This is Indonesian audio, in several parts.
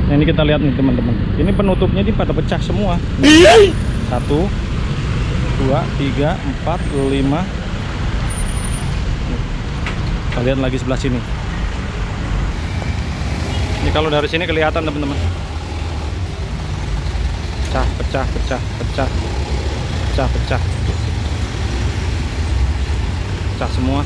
Nah, ini kita lihat nih teman-teman. Ini penutupnya ini pada pecah semua. 1, 2, 3, 4, 5. Kita lihat lagi sebelah sini. Ini kalau dari sini kelihatan teman-teman. Pecah, pecah, pecah, pecah, pecah, pecah, pecah semua.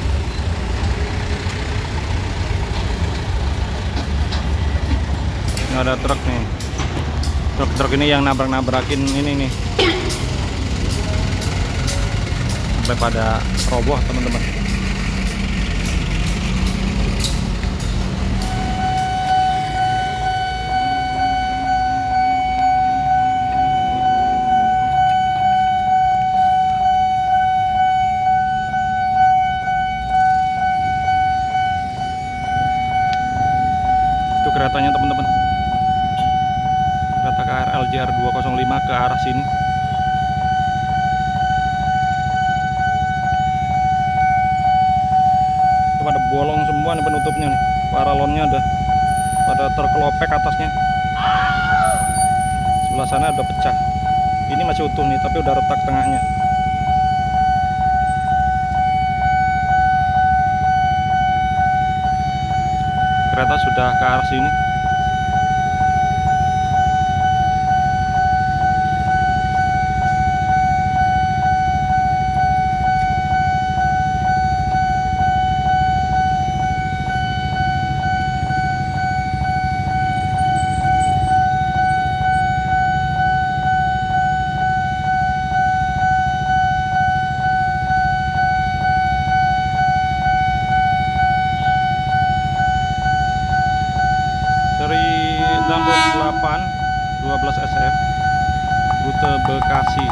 Ini ada truk nih. Truk ini yang nabrak-nabrakin ini nih. Sampai pada roboh teman-teman. Itu keretanya teman-teman. Kereta KRL JR 205 ke arah sini. Itu pada bolong semua nih penutupnya nih. Paralonnya ada pada terkelopek atasnya. Sebelah sana udah pecah. Ini masih utuh nih, tapi udah retak tengahnya. Kereta sudah ke arah sini. Dari Dambot 8 12 SF rute Bekasi.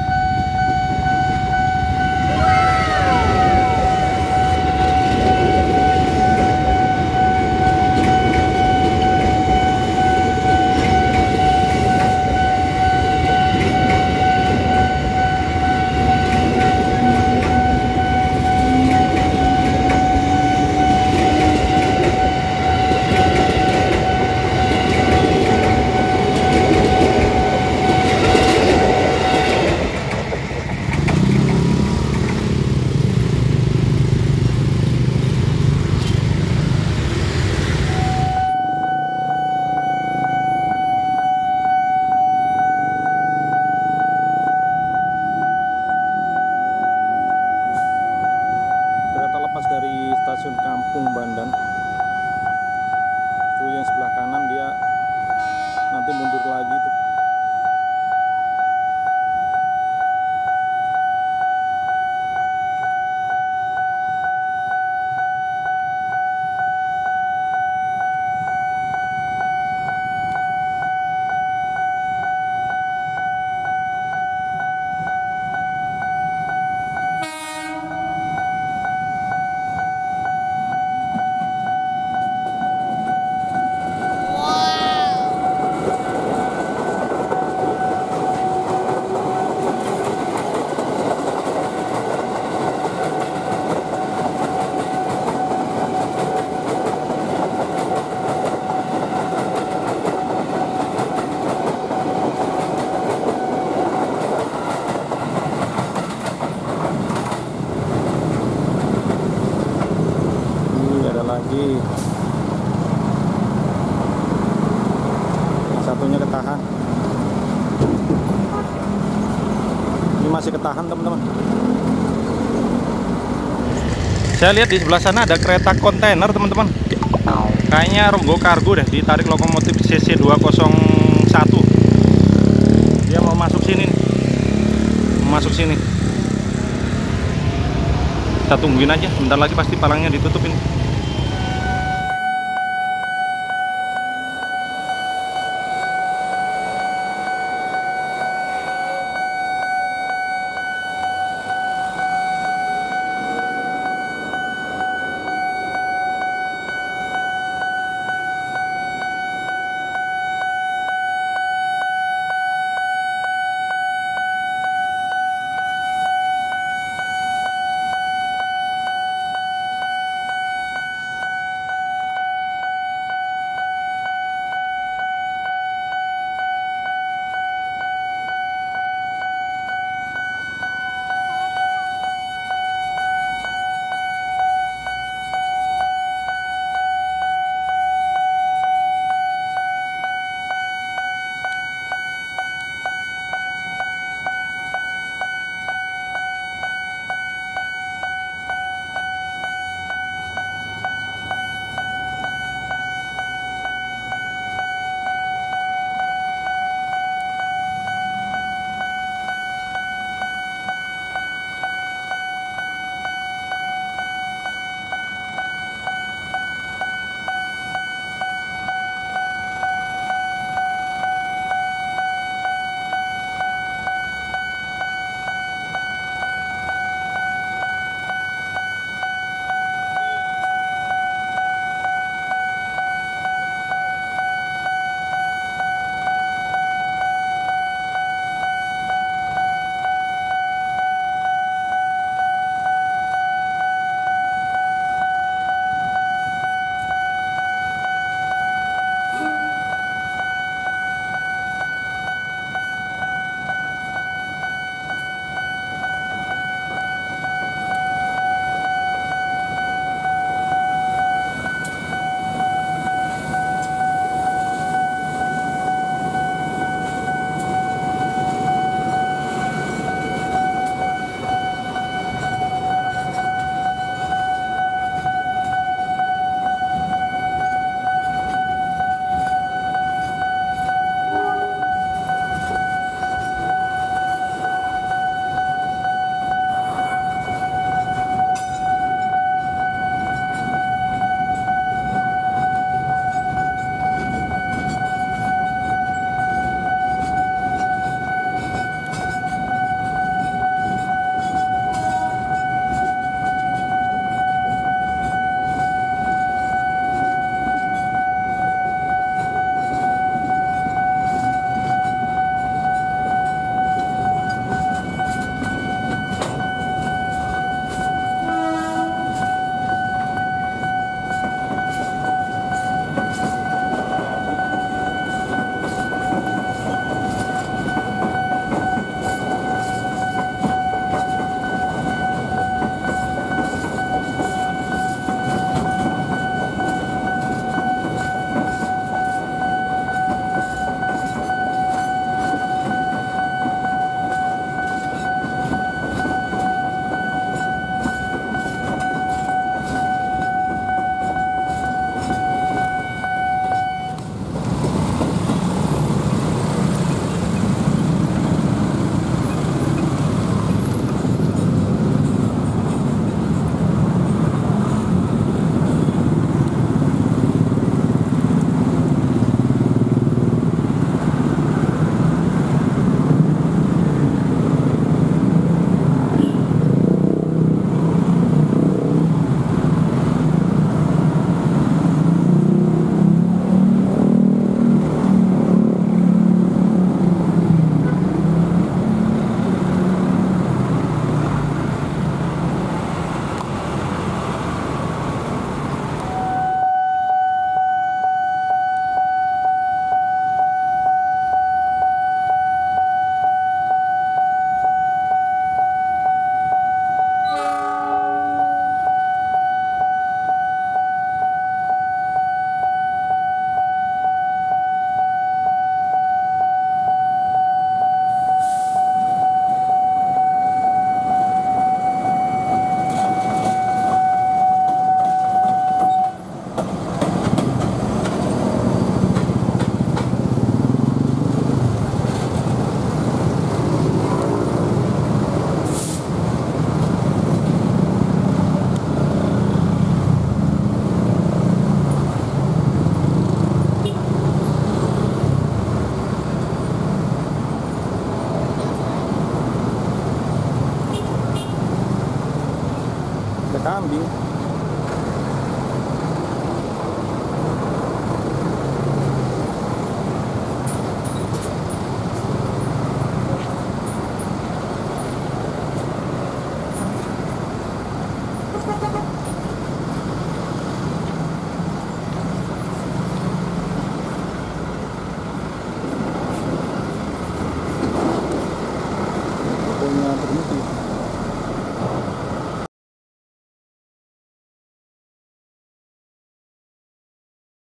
Kereta lepas dari stasiun Kampung Bandan. Itu yang sebelah kanan dia nanti mundur lagi tuh. Lagi yang satunya ketahan, ini masih ketahan teman-teman. Saya lihat di sebelah sana ada kereta kontainer teman-teman, kayaknya Ronggo Kargo deh, ditarik lokomotif CC 201. Dia mau masuk sini nih. Masuk sini, kita tungguin aja, bentar lagi pasti palangnya ditutup ini. berhenti.